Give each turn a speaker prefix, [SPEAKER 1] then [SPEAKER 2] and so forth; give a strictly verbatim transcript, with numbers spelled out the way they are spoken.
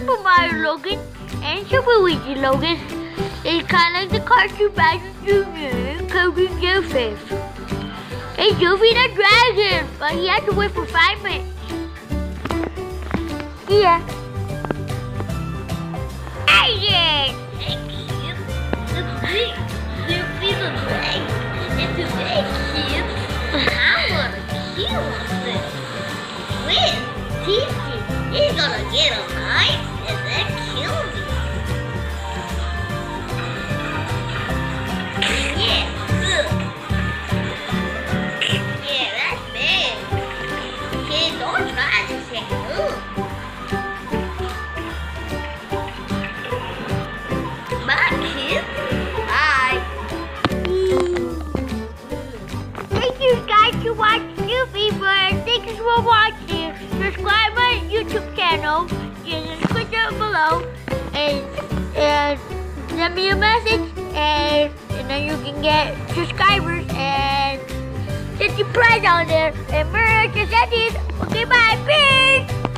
[SPEAKER 1] Super Mario Logan and Super Luigi Logan. It's kind of like the cartoon Bowser Junior Coding Duffy. Hey, Duffy the dragon, but he had to wait for five minutes. Yeah. Hey, yeah.
[SPEAKER 2] Thank you. It's me, Duffy the dragon. And today, kids, I want to kill this. With Duffy, he's gonna get a knife and then kill me. Yeah, good. Yeah, that's bad. Kids, don't try to say good. Bye, kids. Bye.
[SPEAKER 1] Thank you guys for watching Duffy, but thanks for watching. Subscribe my YouTube channel. Just click down below and, and send me a message, and, and then you can get subscribers and set your prize on there and merch and that is. Okay, bye, peace.